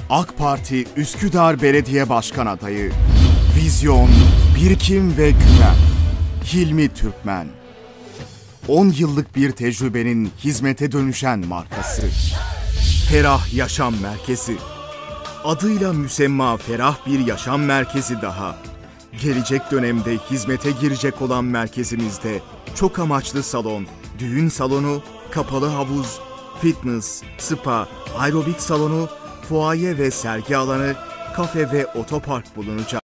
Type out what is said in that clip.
AK Parti Üsküdar Belediye Başkan adayı. Vizyon, birikim ve güven. Hilmi Türkmen. 10 yıllık bir tecrübenin hizmete dönüşen markası. Ferah Yaşam Merkezi. Adıyla müsemma ferah bir yaşam merkezi daha. Gelecek dönemde hizmete girecek olan merkezimizde çok amaçlı salon, düğün salonu, kapalı havuz, fitness, spa, aerobik salonu, fuaye ve sergi alanı, kafe ve otopark bulunacak.